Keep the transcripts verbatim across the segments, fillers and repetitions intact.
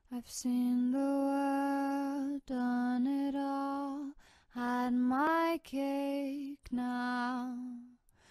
I've seen the world, done it all, had my cake now.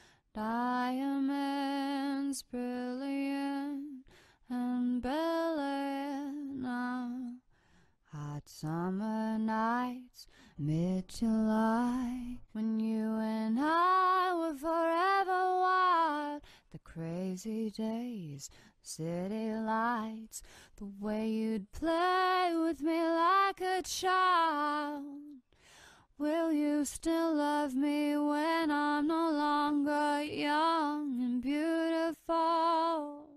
Diamonds brilliant and brilliant now. Hot summer nights, mid-July, when you and I were forever wild. The crazy days, city lights, the way you'd play with me like a child. Will you still love me when I'm no longer young and beautiful?